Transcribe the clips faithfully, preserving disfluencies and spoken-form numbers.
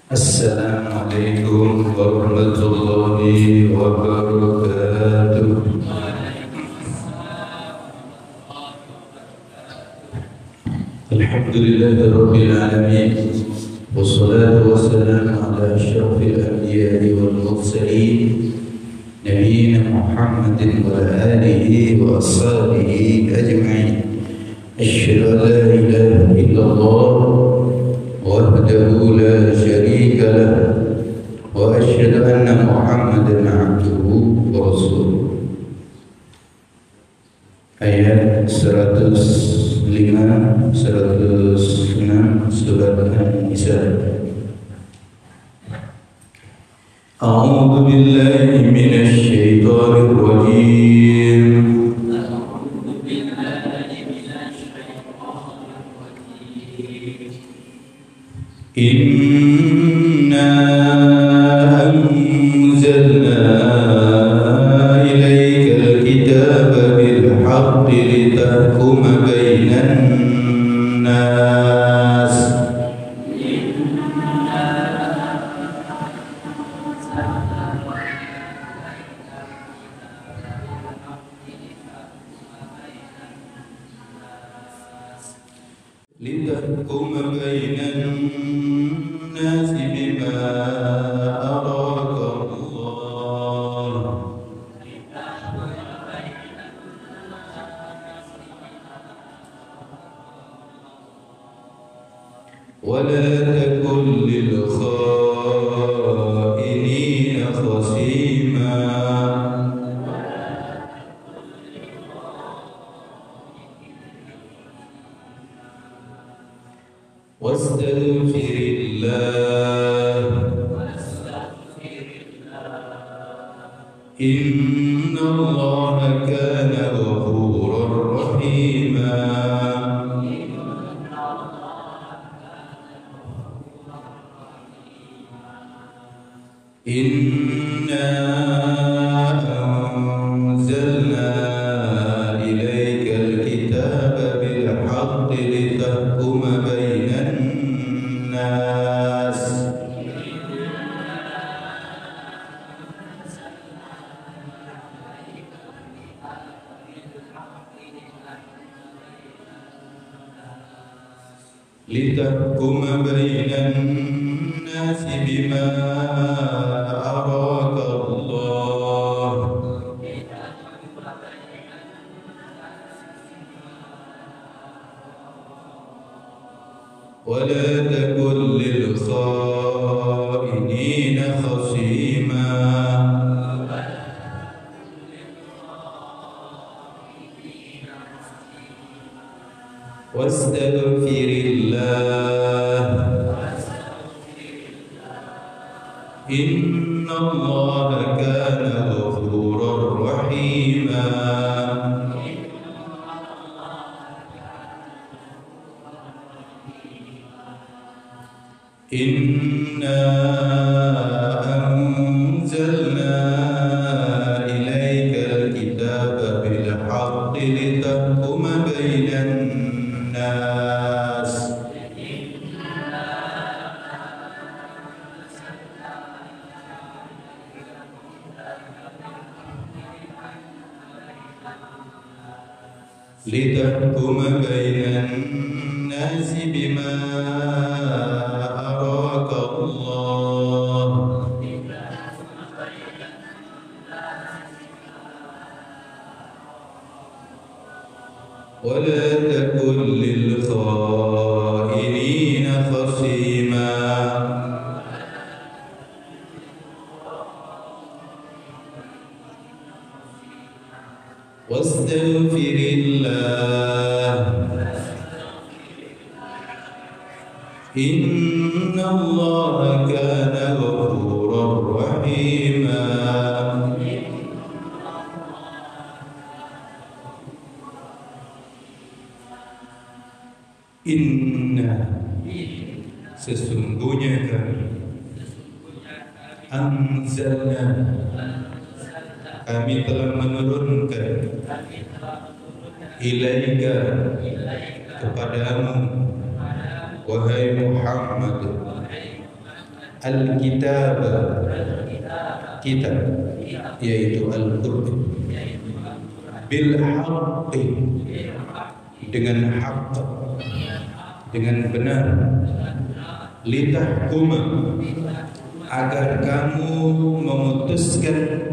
Assalamualaikum warahmatullahi wabarakatuh. Alhamdulillahi rabbil alamin. Wassalatu wassalamu ala asyrafil anbiya'i wal mursalin Nabiyyina Muhammadin wa alihi wa ashabihi ajma'in. Asyhadu an la ilaha illallah wahdahu la syarika lah wa asyhadu anna Muhammadan abduhu wa rasuluh. Ayat seratus lima seratus enam surat An-Nisa. A'udzu billahi minasy syaithanir rajim. Inna anzalna ilaikal kitaba bil haqqi litahkuma bainan nas. Litahkuma bainan nas bima araka Allah. Wala takun lil khainina khasima. Wastaghfirillah. Inna Allaha kana ghafuran rahima. Inna anzalna ilaikal kitaba bil haqqi litahkuma bainan nas. Litahkuma bainan nas bima araka Allah. Wala takun lil khainina khasima. Wastaghfirillah. Inna Allaha kana ghafuran rahima. Inna anzalna ilaikal kitaba bil haqqi litahkuma bainan nas. Litahkuma bainan nas bima araka Allah. Wala takun lil khainina khasima. Wastaghfirillah. Inna Allaha kana ghafuran rahima. Inna, sesungguhnya kami, anzalna, kami telah menurunkan, ilaika, kepadamu, wahai Muhammad, Al-kitab, kitab, yaitu Al-Qur'an, bil haqqi, dengan hak, dengan benar, litahkuma, agar kamu memutuskan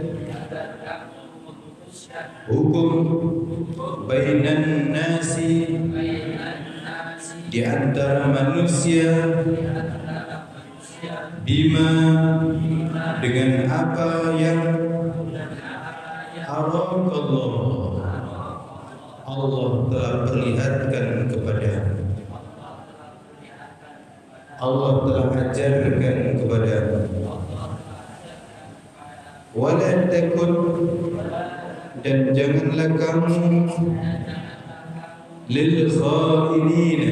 hukum bainan nasi, di antara manusia, bima, dengan apa yang arakallah, Allah telah perlihatkan kepada, Allah telah ajarkan kepada. Wala takun, dan janganlah kamu lil khainina,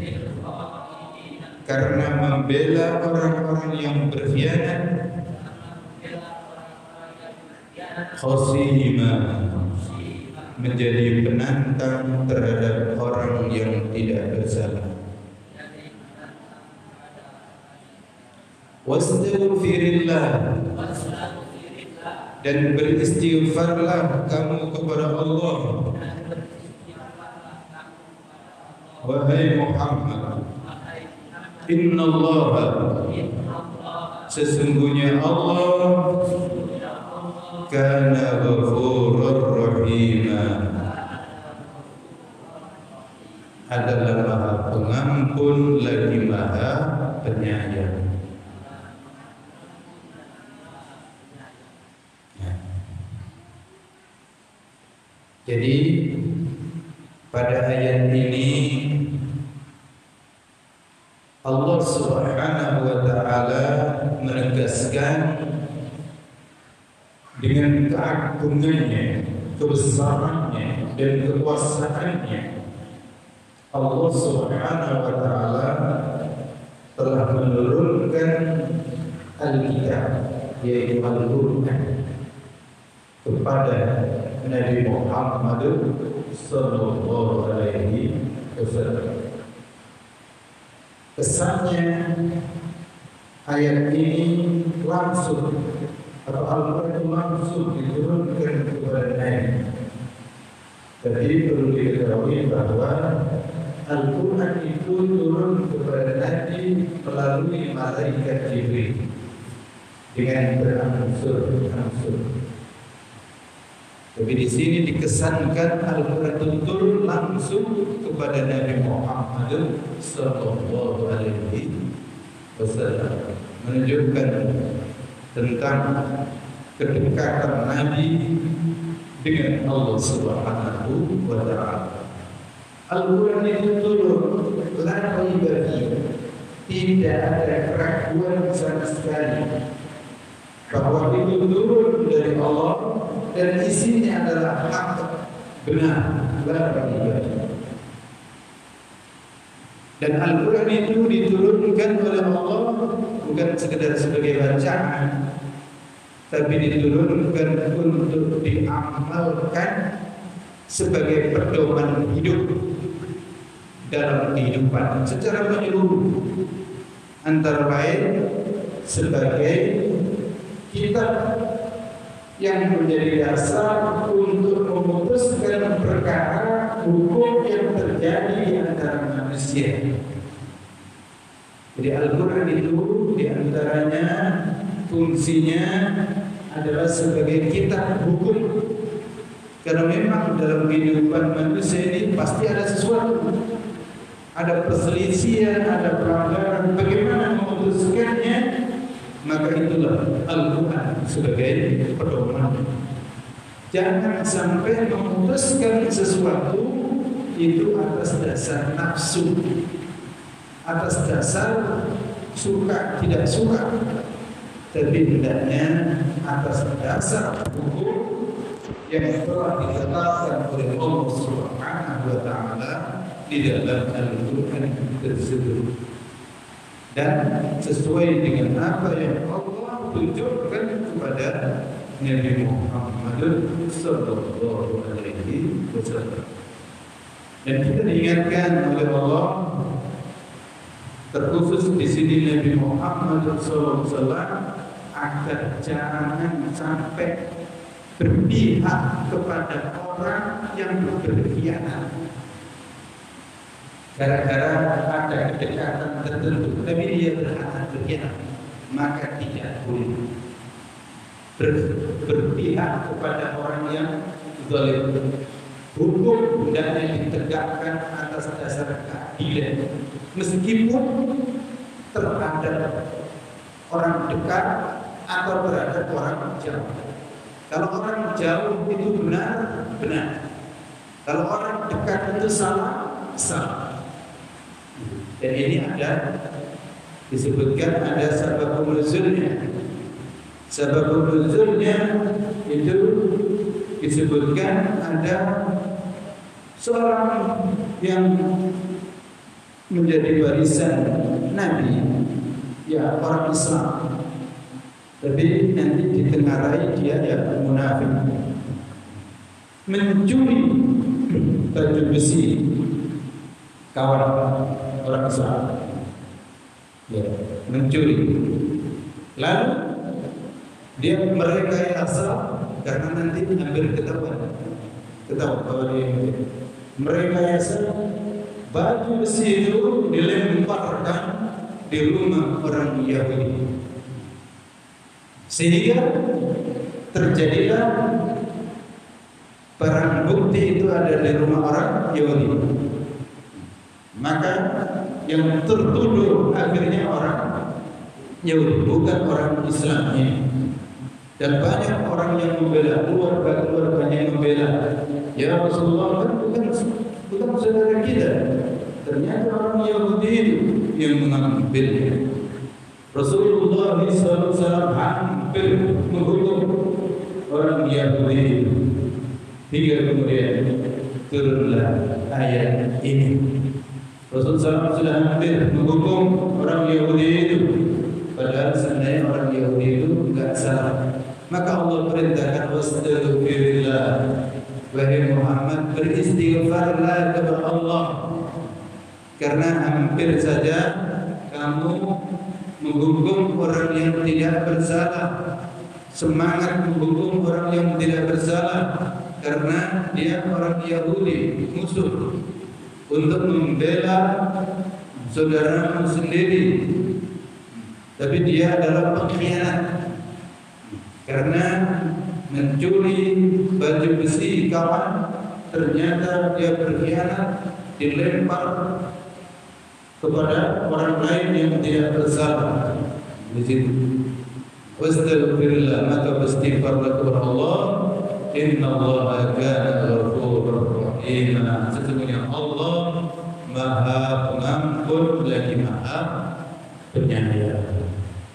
karena membela orang-orang yang berkhianat, khasima, menjadi penantang terhadap orang yang tidak bersalah. Wastaghfirillah, dan beristighfarlah kamu kepada Allah. Wahai Muhammad, innallaha, sesungguhnya Allah, kana ghafurur rahima, adalah Maha Pengampun lagi Maha Penyayang. Jadi pada ayat ini Allah Subhanahu wa taala menegaskan dengan keagungannya, kebesarannya dan kekuasaannya, Allah Subhanahu wa taala telah menurunkan Al-Kitab, yaitu Al-Qur'an, kepada Nabi Muhammad sallallahu alaihi wasallam. Kesannya ayat ini langsung, atau Al-Quran langsung diturunkan kepada Nabi. Jadi perlu diketahui bahwa Al-Quran itu turun kepada Nabi melalui malaikat Jibril dengan berangsur-angsur. Tapi di sini dikesankan Al-Quran itu turun langsung kepada Nabi Muhammad sallallahu alaihi wasallam, menunjukkan tentang kedekatan Nabi dengan Allah Subhanahu wa taala. Al-Quran itu turun la raiba fihi, tidak ada keraguan sama sekali bahwa itu turun dari Allah dan isinya adalah hak, benar, la raiba. Dan Al-Quran itu diturunkan oleh Allah bukan sekedar sebagai bacaan, tapi diturunkan untuk diamalkan sebagai pedoman hidup dalam kehidupan secara menyeluruh, antara lain sebagai kitab yang menjadi dasar untuk memutuskan perkara hukum yang terjadi di antara manusia. Jadi Al-Quran itu diantaranya fungsinya adalah sebagai kitab hukum, karena memang dalam kehidupan manusia ini pasti ada sesuatu, ada perselisihan, ada pelanggaran. Bagaimana memutuskannya? Maka itulah Al-Quran sebagai pedoman. Jangan sampai memutuskan sesuatu itu atas dasar nafsu, atas dasar suka tidak suka, tapi hendaknya atas dasar hukum yang telah ditetapkan oleh Allah Subhanahu wa taala di dalam Al-Quran tersebut, dan sesuai dengan apa yang Allah tunjukkan kepada Nabi Muhammad sallallahu alaihi wasallam. Dan kita diingatkan oleh Allah terkhusus di sini Nabi Muhammad shallallahu alaihi wasallam agar jangan sampai berpihak kepada orang yang berkhianat gara-gara ada kedekatan tertentu, tapi dia berhak berkhianat, maka tidak boleh ber, berpihak kepada orang yang zalim. Hukum hendaknya ditegakkan atas dasar keadilan, meskipun terhadap orang dekat atau terhadap orang jauh. Kalau orang jauh itu benar, benar. Kalau orang dekat itu salah, salah. Dan ini ada disebutkan ada sababul nuzulnya. Sababul nuzulnya itu disebutkan ada seorang yang menjadi warisan Nabi, ya orang Islam, tapi nanti ditengarai dia ya munafik, mencuri baju besi kawan orang Islam, ya, mencuri. Lalu dia merekayasa karena nanti hampir ketahuan, ketahuan bahwa dia merekayasa baju besi itu dilemparkan di rumah orang Yahudi, sehingga terjadilah barang bukti itu ada di rumah orang Yahudi. Maka yang tertuduh akhirnya orang Yahudi, bukan orang Islamnya. Dan banyak orang yang membela, keluarga-keluarganya yang membela. Ya Rasulullah kan bukan, bukan saudara kita. Ternyata orang Yahudi itu yang mengambilnya. Rasulullah shallallahu alaihi wasallam hampir menghukum orang Yahudi, hingga kemudian turunlah ayat ini. Rasulullah sudah hampir menghukum orang Yahudi itu, padahal sebenarnya orang Yahudi itu enggak salah. Maka Allah perintahkan wastaghfirillah, wahai Muhammad, beristighfarlah kepada Allah, karena hampir saja kamu menghukum orang yang tidak bersalah, semangat menghukum orang yang tidak bersalah, karena dia orang Yahudi, musuh, untuk membela saudaramu sendiri, tapi dia adalah pengkhianat karena mencuri baju besi kawan, ternyata dia berkhianat, dilempar kepada orang lain yang tidak bersalah. Di situ wastaghfirillah, maka beristighfarlah kepada Allah. Innallaha kana ghafurur rahim. Sesungguhnya Allah Maha Pengampun lagi Maha Penyayang.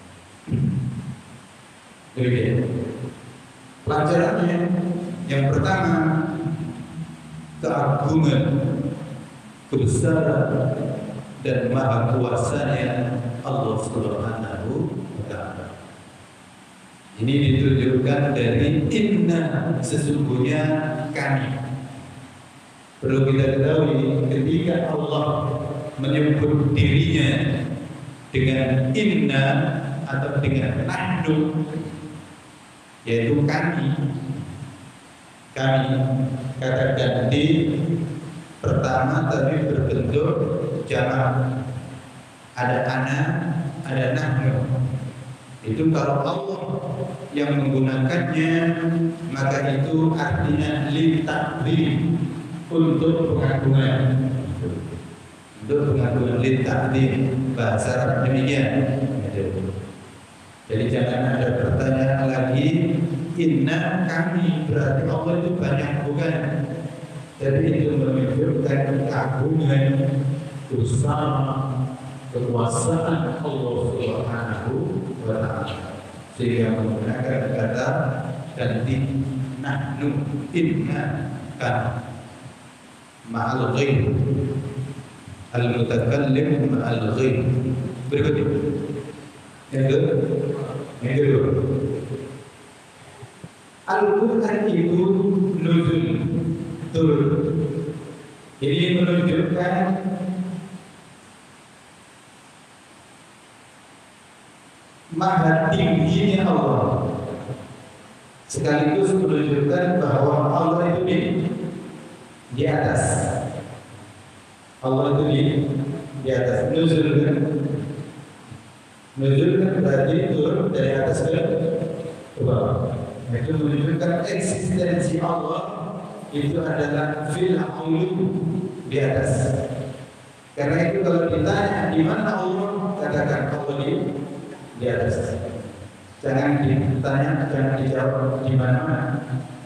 Demikian pelajarannya. Yang pertama, keagungan, kebesaran dan maha kuasanya Allah Subhanahu wa ta'ala. Ini ditunjukkan dari inna, sesungguhnya kami. Perlu kita ketahui, ketika Allah menyebut dirinya dengan inna atau dengan nahnu, yaitu kami, kami kata ganti pertama tadi berbentuk jamak, ada ana, ada nahnu. Itu kalau Allah yang menggunakannya, maka itu artinya litakdim, untuk pengagungan, untuk pengagungan litakdim, bahasa Arab demikian. Jadi jangan ada pertanyaan lagi, inna kami, berarti Allah itu banyak, bukan. Jadi itu menunjukkan keagungan, besar, kekuasaan Allah Subhanahu wa ta'ala, sehingga menggunakan kata ganti nahnu, inna kan ma'al ghaib, al-mutakallim ma'al ghaib. Berikutnya yang kedua, yang kedua, Al-Quran itu nuzul, turun. Ini menunjukkan maha tingginya Allah, sekaligus menunjukkan bahwa Allah itu di di atas. Allah itu di di atas. Nuzul kan? Nuzul kan berarti turun dari atas ke ke bawah. Itu menunjukkan eksistensi Allah itu adalah fil ulu, di atas. Karena itu kalau ditanya di mana Allah, katakan Allah di di atas. Jangan ditanya, jangan dijawab di mana.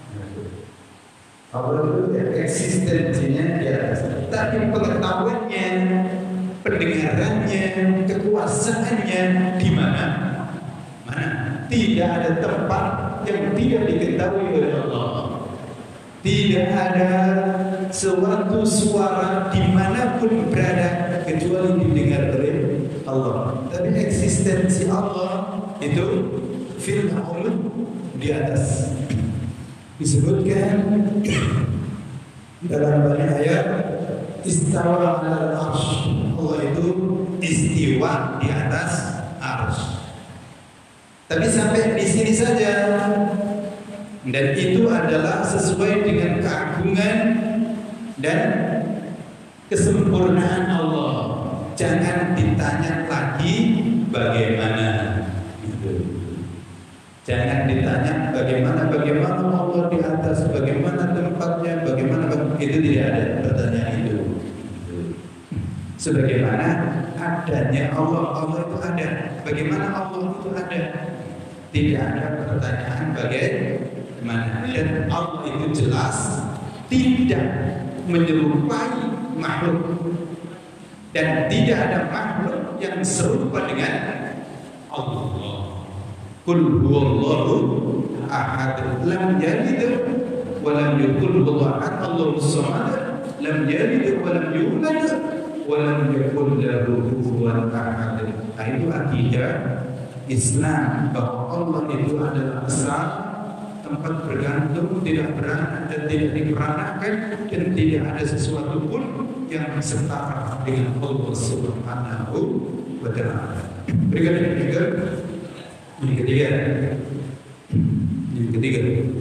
Allah itu eksistensinya di atas. Tapi pengetahuannya, pendengarannya, kekuasaannya di mana? Mana? Tidak ada tempat yang tidak diketahui oleh Allah. Tidak ada suatu suara dimanapun berada kecuali didengar oleh Allah. Tapi eksistensi Allah itu fil ulu, di atas. Disebutkan dalam banyak ayat istawa ala al-arsh. Allah itu istiwa di atas arsh. Tapi sampai di sini saja. Dan itu adalah sesuai dengan keagungan dan kesempurnaan Allah. Jangan ditanya lagi bagaimana. Gitu. Jangan ditanya bagaimana bagaimana Allah di atas, bagaimana tempatnya, bagaimana itu tidak ada pertanyaan itu. Sebagaimana adanya Allah, Allah itu ada. Bagaimana Allah itu ada? Tidak ada pertanyaan bagaimana. Dan Allah itu jelas tidak menyerupai makhluk, dan tidak ada makhluk yang serupa dengan Allah. Qul huwallahu ahad, lam yalid wa lam yulad, Allahus samad, lam yalid wa lam yulad wa lam yakul lahu kufuwan ahad. Itu akidah Islam, bahwa Allah itu adalah esa, tempat bergantung, tidak beranak dan tidak diperanakan, dan tidak ada sesuatu pun yang setara dengan Allah Subhanahu wa Ta'ala. Berikutnya juga yang ketiga, yang ketiga,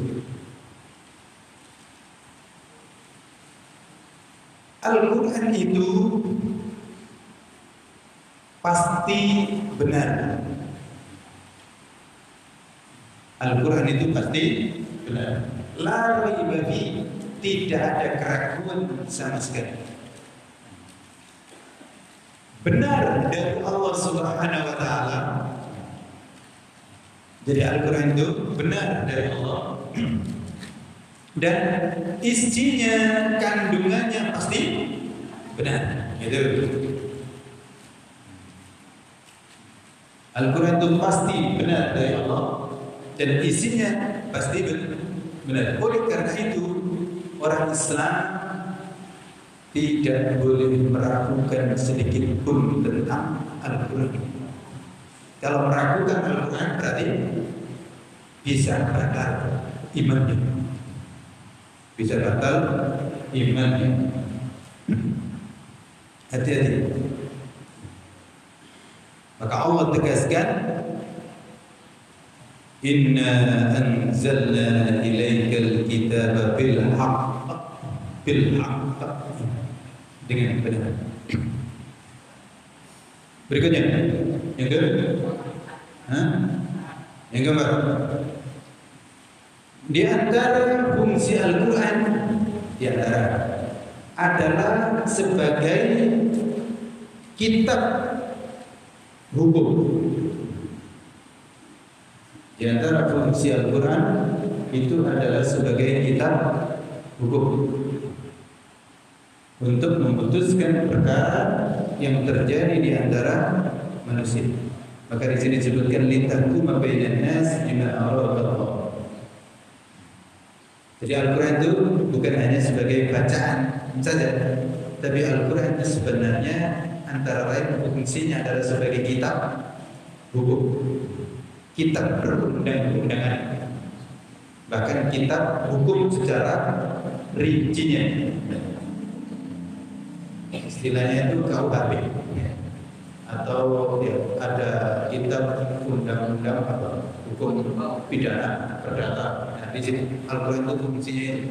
Al-Quran itu pasti benar. Al-Quran itu pasti benar. La raiba fi, tidak ada keraguan sama sekali. Benar dari Allah Subhanahu wa Ta'ala. Jadi Al-Quran itu benar dari Allah. Dan isinya, kandungannya pasti benar. Gitu. Al-Quran itu pasti benar dari Allah, dan isinya pasti benar. Oleh karena itu, orang Islam tidak boleh meragukan sedikit pun tentang Al-Quran. Kalau meragukan Al-Quran berarti bisa batal imannya. Bisa batal imannya. Hati-hati. Maka Allah tegaskan, Inna anzalna ilaikal kitaba bil haqq, bil haqq, dengan benar. Berikutnya, yang ke, Hah? yang keempat, di antara fungsi Al-Quran, di antara adalah sebagai kitab hukum. Di antara fungsi Al-Quran itu adalah sebagai kitab hukum untuk memutuskan perkara yang terjadi di antara manusia. Maka di sini disebutkan litahkuma bainan nas bima arada. Jadi Al-Quran itu bukan hanya sebagai bacaan saja, tapi Al-Quran itu sebenarnya antara lain fungsinya adalah sebagai kitab hukum, kitab perundang-undangan, bahkan kitab hukum secara rincinya. Istilahnya itu K U H P atau ya, ada kitab undang-undang apa hukum pidana perdata. Nah, di sini Al-Quran itu fungsinya itu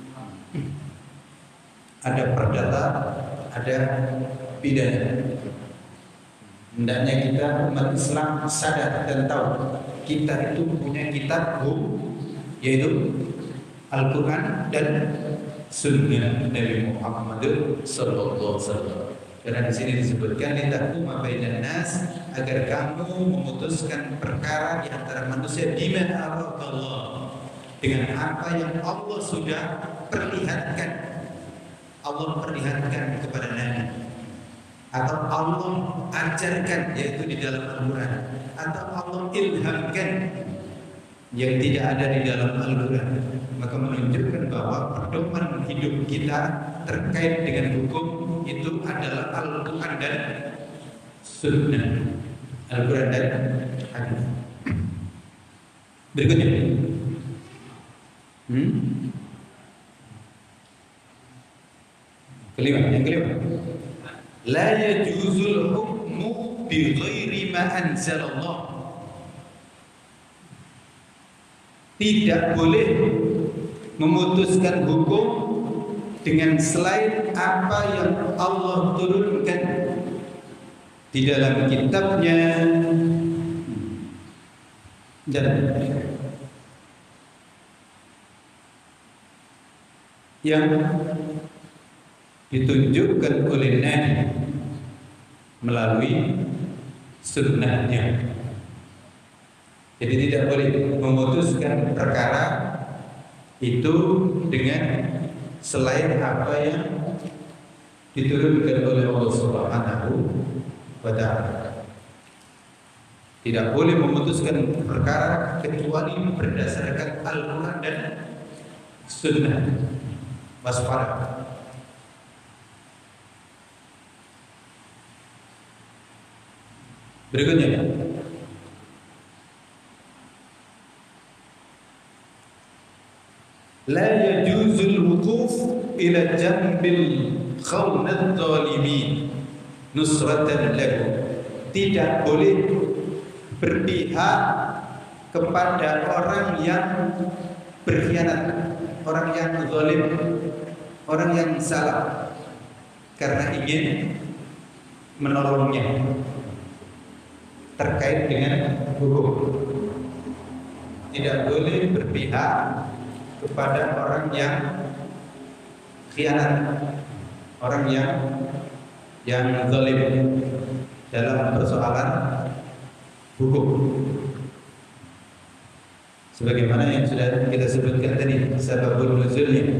ada perdata, ada pidana. Hendaknya kita umat Islam sadar dan tahu kita itu punya kitab hukum, yaitu Al-Quran dan Sunnah Nabi Muhammad Sallallahu Alaihi Wasallam. Karena di sini disebutkan litahkuma bainan nas, agar kamu memutuskan perkara di antara manusia bima arakallah, dengan apa yang Allah sudah perlihatkan. Allah perlihatkan kepada Nabi, atau Allah ajarkan, yaitu di dalam Al-Quran, atau Allah ilhamkan yang tidak ada di dalam Al-Quran. Maka menunjukkan bahwa pedoman hidup kita terkait dengan hukum itu adalah Al-Quran dan Sunnah, Al-Quran dan Hadis. Berikutnya, hmm? kelima, yang kelima, la yajuzul hukmu bi ghairi ma anzalallah. Tidak boleh memutuskan hukum dengan selain apa yang Allah turunkan di dalam kitabnya dan yang ditunjukkan oleh Nabi melalui sunnahnya. Jadi tidak boleh memutuskan perkara itu dengan selain apa yang diturunkan oleh Allah Subhanahu wa Ta'ala. Tidak boleh memutuskan perkara kecuali berdasarkan Al-Quran dan Sunnah. Waspada. Berikutnya, la yajuzul wuquf ila jambil khawna adh-dhalimin nusratan lahu. Tidak boleh berpihak kepada orang yang berkhianat, orang yang zalim, orang yang salah, karena ingin menolongnya terkait dengan hukum. Tidak boleh berpihak kepada orang yang khianat, orang yang yang zalim dalam persoalan hukum. Sebagaimana yang sudah kita sebutkan tadi, sababun nuzulnya.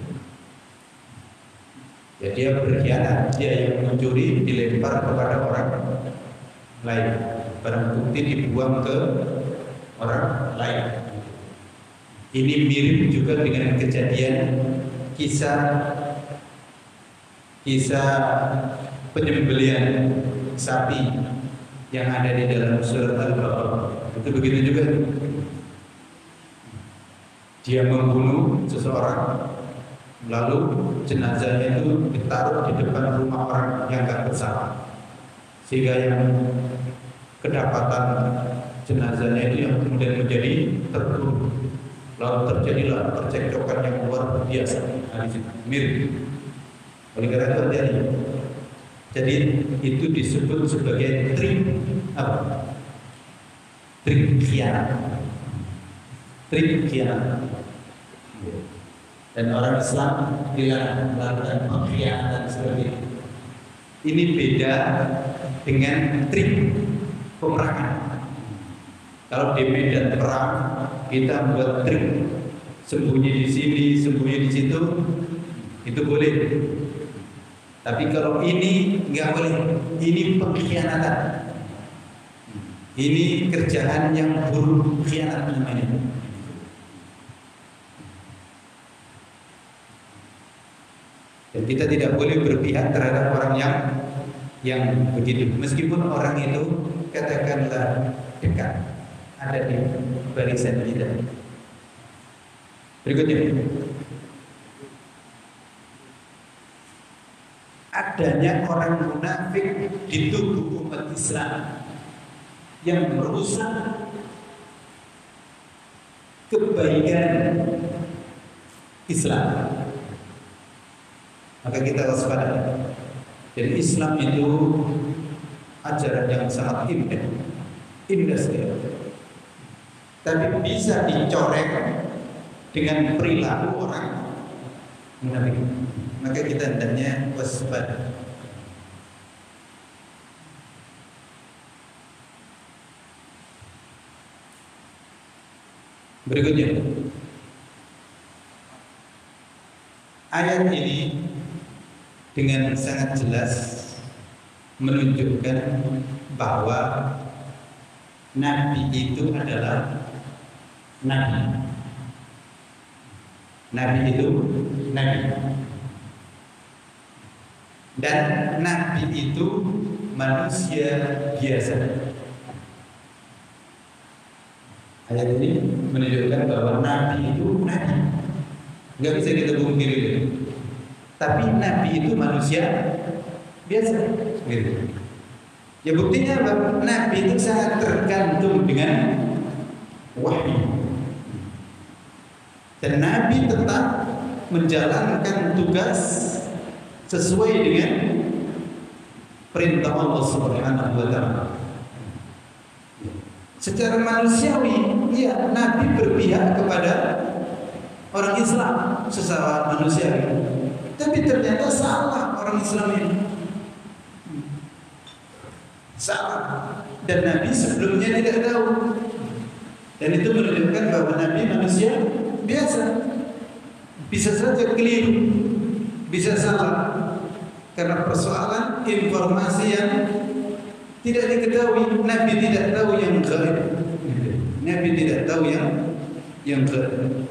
Ya, dia berkhianat, dia yang mencuri dilempar kepada orang lain, barang bukti dibuang ke orang lain. Ini mirip juga dengan kejadian kisah kisah penyembelihan sapi yang ada di dalam surat Al-Baqarah. Itu begitu juga. Dia membunuh seseorang, lalu jenazahnya itu ditaruh di depan rumah orang yang gak bersalah, sehingga yang kedapatan jenazahnya itu yang kemudian menjadi terbunuh. Lalu terjadilah percekcokan yang luar biasa. Mirip. Oleh karena itu terjadi. Jadi itu disebut sebagai trik apa? Trik khianat. Trik khianat. Dan orang Islam dilarang melakukan pengkhianatan seperti itu. Ini beda dengan trik peperangan. Kalau di medan perang kita buat trik, sembunyi di sini, sembunyi di situ, itu boleh. Tapi kalau ini nggak boleh. Ini pengkhianatan. Ini kerjaan yang buruk, khianat namanya. Dan kita tidak boleh berpihak terhadap orang yang yang begitu, meskipun orang itu katakanlah dekat, ada di barisan kita. Berikutnya, adanya orang munafik di tubuh umat Islam yang merusak kebaikan Islam, maka kita waspada. Jadi Islam itu ajaran yang sangat indah, indah sekali. Tapi bisa dicorek dengan perilaku orang munafik. Maka kita hendaknya waspada. Berikutnya, ayat ini dengan sangat jelas menunjukkan bahwa Nabi itu adalah Nabi. Nabi itu Nabi. Dan Nabi itu manusia biasa. Ayat ini menunjukkan bahwa Nabi itu Nabi. Nggak bisa kita pungkiri. Tapi Nabi itu manusia biasa. Gitu. Ya buktinya apa? Nabi itu sangat tergantung dengan wahyu. Dan Nabi tetap menjalankan tugas sesuai dengan perintah Allah Subhanahu wa taala. Secara manusiawi, ya Nabi berpihak kepada orang Islam sesama manusiawi. Tapi ternyata salah orang Islam ini. Salah. Dan Nabi sebelumnya tidak tahu. Dan itu menunjukkan bahwa Nabi manusia biasa. Bisa saja keliru, bisa salah. Karena persoalan informasi yang tidak diketahui. Nabi tidak tahu yang gaib. Nabi tidak tahu yang yang gaib.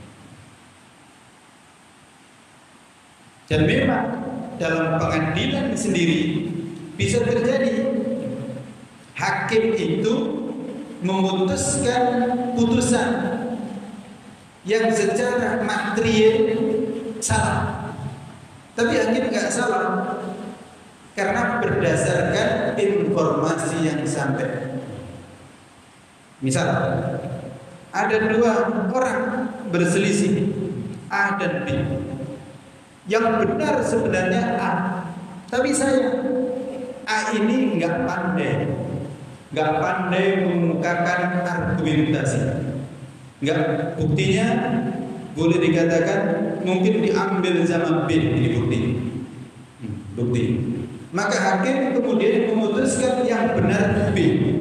Dan memang dalam pengadilan sendiri bisa terjadi hakim itu memutuskan putusan yang secara material salah, tapi hakim nggak salah karena berdasarkan informasi yang sampai. Misal ada dua orang berselisih, A dan B. Yang benar sebenarnya A, tapi saya A ini nggak pandai, nggak pandai mengungkapkan argumentasi. Nggak, buktinya boleh dikatakan mungkin diambil sama B ini bukti. Hmm, bukti. Maka hakim kemudian memutuskan yang benar B.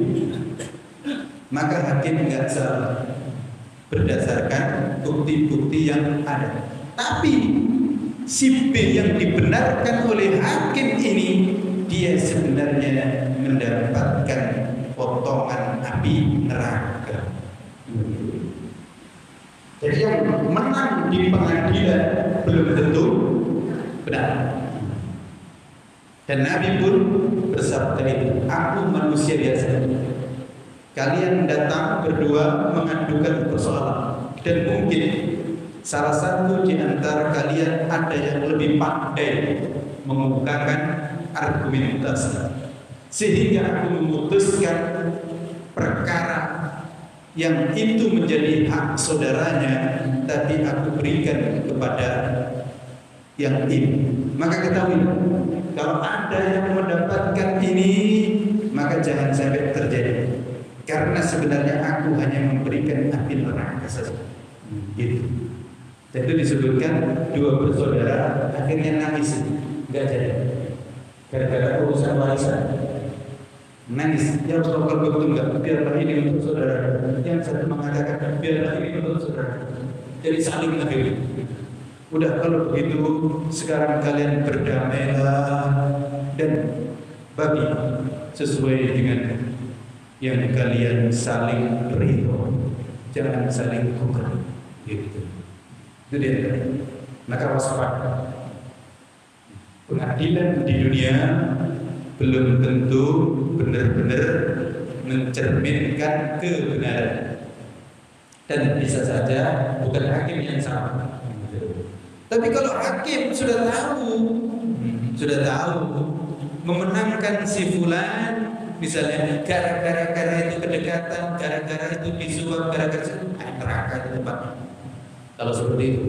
Maka hakim nggak salah berdasarkan bukti-bukti yang ada. Tapi si B yang dibenarkan oleh hakim ini, dia sebenarnya mendapatkan potongan api neraka. Jadi yang menang di pengadilan belum tentu benar. Dan Nabi pun bersabda itu, aku manusia biasa. Kalian datang berdua mengadukan persoalan, dan mungkin salah satu di antara kalian ada yang lebih pandai mengungkapkan argumentasi, sehingga aku memutuskan perkara yang itu menjadi hak saudaranya, tapi aku berikan kepada yang ini. Maka ketahui, kalau ada yang mendapatkan ini, maka jangan sampai terjadi, karena sebenarnya aku hanya memberikan api neraka saja. Gitu. Dan itu disebutkan dua bersaudara akhirnya nangis, nggak jadi, gara-gara urusan warisan. Nangis, ya Rasulullah, kalau betul enggak, biarlah ini untuk saudara. Yang satu mengatakan, biarlah ini untuk saudara. Jadi saling akhirnya. Udah kalau begitu, sekarang kalian berdamailah dan bagi sesuai dengan yang kalian saling ridho, jangan saling tukar. Gitu. Itu dia. Maka waspada. Pengadilan di dunia belum tentu benar-benar mencerminkan kebenaran, dan bisa saja bukan hakim yang sama. Tapi kalau hakim sudah tahu sudah tahu memenangkan si fulan, misalnya gara-gara gara itu kedekatan, gara-gara itu disuap, gara-gara itu neraka di tempat. Kalau seperti itu,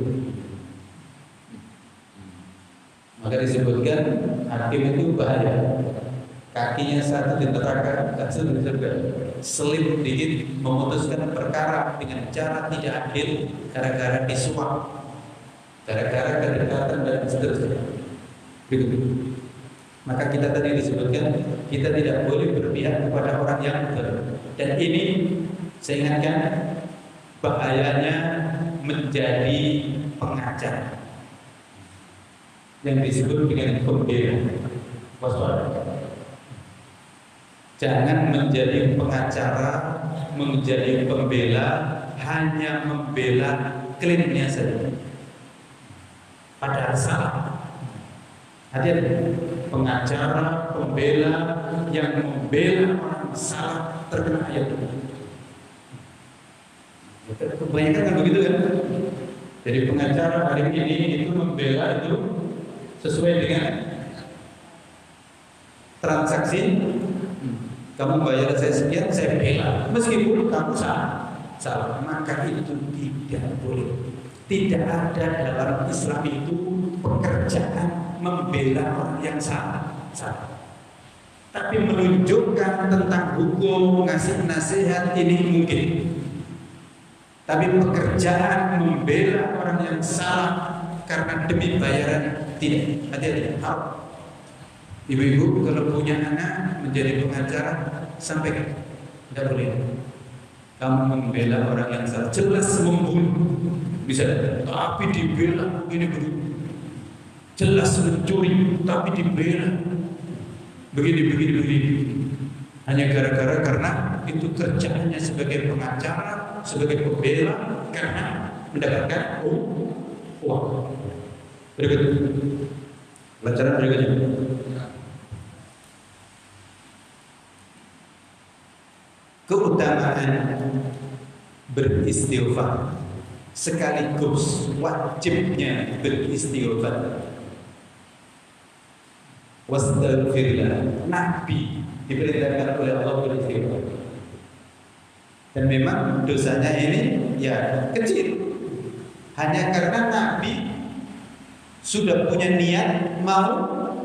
maka disebutkan hakim itu bahaya. Kakinya satu di neraka, satu di surga. Selip dikit memutuskan perkara dengan cara tidak adil, gara-gara disuap, gara-gara kedekatan dan seterusnya. Begitu. Maka kita tadi disebutkan kita tidak boleh berpihak kepada orang yang benar. Dan ini saya ingatkan bahayanya menjadi pengacara yang disebut dengan pembela. Waspada. Jangan menjadi pengacara, menjadi pembela, hanya membela klaimnya saja. Padahal salah. Hati-hati. Pengacara, pembela yang membela orang salah terkena ayat itu. Kebanyakan kan begitu kan? Jadi pengacara hari ini itu membela itu sesuai dengan transaksi. Kamu bayar saya sekian, saya bela. Meskipun kamu salah, salah, maka itu tidak boleh. Tidak ada dalam Islam itu pekerjaan membela orang yang salah, salah. Tapi menunjukkan tentang hukum, ngasih nasihat ini mungkin. Tapi pekerjaan membela orang yang salah karena demi bayaran tidak. Hati-hati. Ibu-ibu kalau punya anak menjadi pengacara, sampaikan, tidak boleh. Kamu membela orang yang salah, jelas membunuh, bisa, tapi dibela begini begini. Jelas mencuri, tapi dibela begini begini begini. Hanya gara-gara karena itu kerjaannya sebagai pengacara, sebagai pembela, karena mendapatkan uang. Berikut, pelajaran berikutnya. Keutamaan beristighfar sekaligus wajibnya beristighfar. Wastaghfirullah. Nabi diperintahkan oleh Allah beristighfar. Dan memang dosanya ini ya kecil. Hanya karena Nabi sudah punya niat mau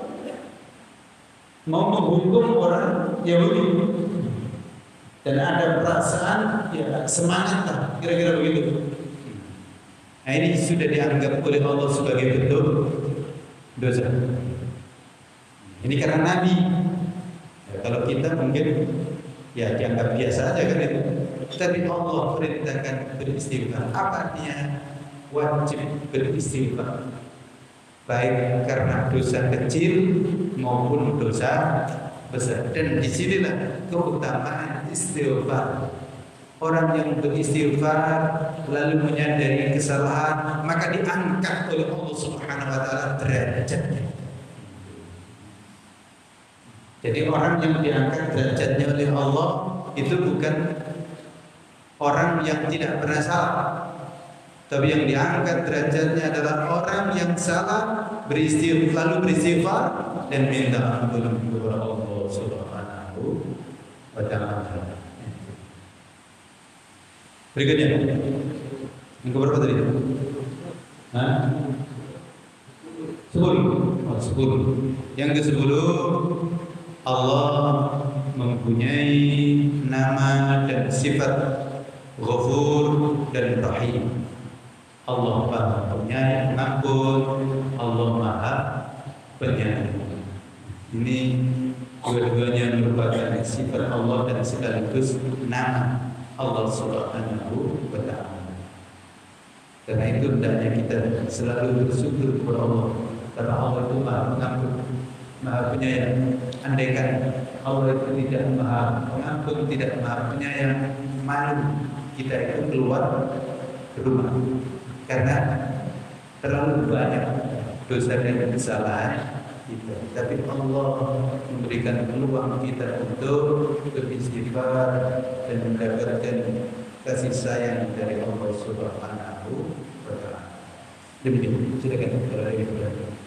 mau menghukum orang Yahudi. Dan ada perasaan ya semangat lah, kira-kira begitu. Nah ini sudah dianggap oleh Allah sebagai bentuk dosa. Ini karena Nabi. Ya, kalau kita mungkin ya dianggap biasa aja kan itu. Tapi Allah perintahkan beristighfar. Apa artinya wajib beristighfar? Baik karena dosa kecil maupun dosa besar. Dan disinilah keutamaan istighfar. Orang yang beristighfar lalu menyadari kesalahan, maka diangkat oleh Allah Subhanahu wa taala derajatnya. Jadi orang yang diangkat derajatnya oleh Allah itu bukan orang yang tidak pernah salah, tapi yang diangkat derajatnya adalah orang yang salah beristighfar, lalu beristighfar dan minta ampun kepada Allah Subhanahu wa taala. Berikutnya, yang keberapa tadi? Hah? Sepuluh. Oh, sepuluh. Yang ke sepuluh, Allah mempunyai nama dan sifat Ghafur dan Rahim. Allah Maha Penyayang, Pengampun, Allah Maha Penyayang. Ini dua-duanya merupakan sifat Allah dan sekaligus nama Allah Subhanahu wa taala. Karena itu hendaknya kita selalu bersyukur kepada Allah, karena Allah itu Maha Pengampun, Maha Penyayang. Andaikan Allah itu tidak Maha Pengampun, tidak Maha Penyayang, malu kita itu keluar rumah, karena terlalu banyak dosa dan kesalahan kita. Tapi Allah memberikan peluang kita untuk beristighfar dan mendapatkan kasih sayang dari Allah Subhanahu wa taala. Demikian, silakan kalau ada yang bertanya.